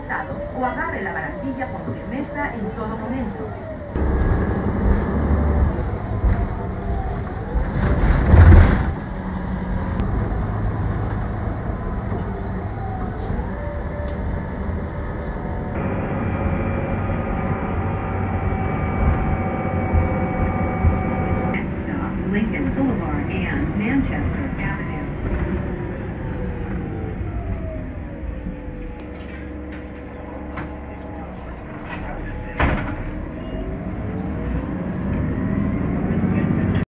pesado o agarre la barandilla con firmeza en todo momento.